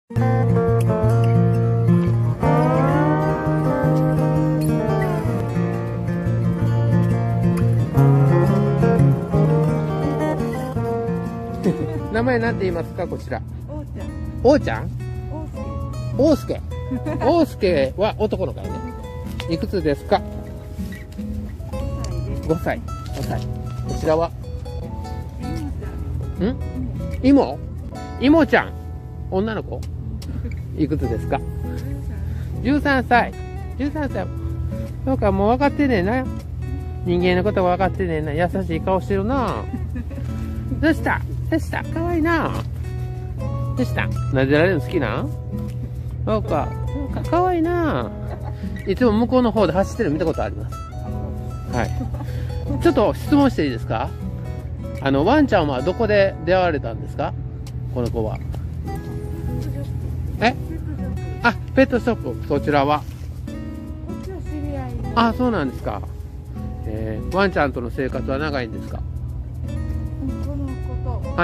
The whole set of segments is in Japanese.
名前なんて言いますか、こちら。 おうちゃん。 おうちゃん。おうすけ。おうすけは男の子やね。いくつですか。5歳。5歳。こちらは。妹ちゃん。女の子。いくつですか。13歳。13歳。そうか、もう分かってねえな。人間のことが分かってねえな。優しい顔してるな。どうしたどうしたかわいいな。どうした撫でられるの好きな。そうか。かわいいな。いつも向こうの方で走ってるの見たことあります。はい。ちょっと質問していいですか。ワンちゃんはどこで出会われたんですか。この子は。あ、ペットショップ。そちらは。あ、そうなんですか。ワンちゃんとの生活は長いんですか。はい。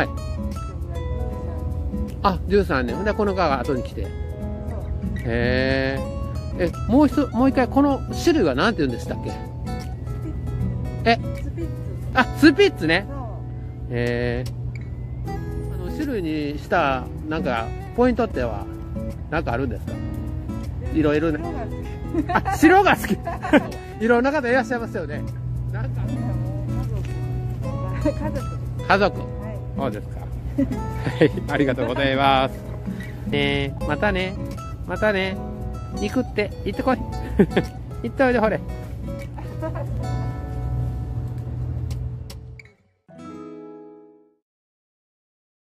あ、13年。で、この子が後に来て。もう一回、この種類は何て言うんでしたっけ。スピッツね。種類にした、なんか、ポイントっては、なんかあるんですか。いろいろね。あ、白が好き。いろんな方いらっしゃいますよね。なんか。家族。そうですか。はい、ありがとうございます。またね。またね。行くって、行ってこい。行っておいで、ほれ。